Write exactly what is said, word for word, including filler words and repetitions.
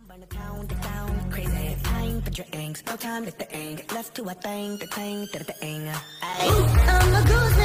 Burn the town, the town, crazy time for drinks. No time to think. Left to a thing, the thing, the thing. I'm a goose.